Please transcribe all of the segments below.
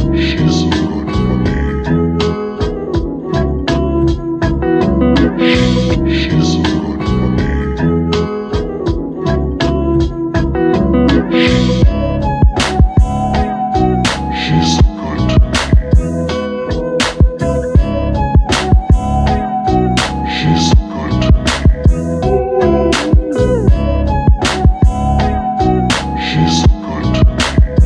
She's good for me. She's good for me. She's good to me. She's good to me. She's good to me.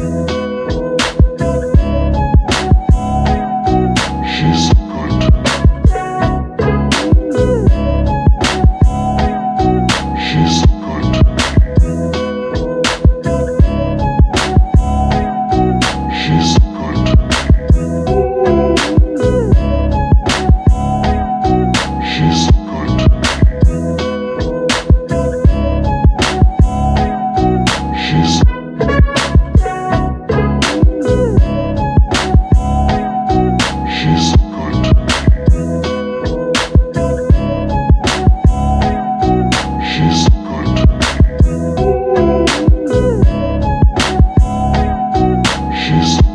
She's good to me. She's good to me. She's good to me. She's good to me. She's She's good to me. She's good to me. She's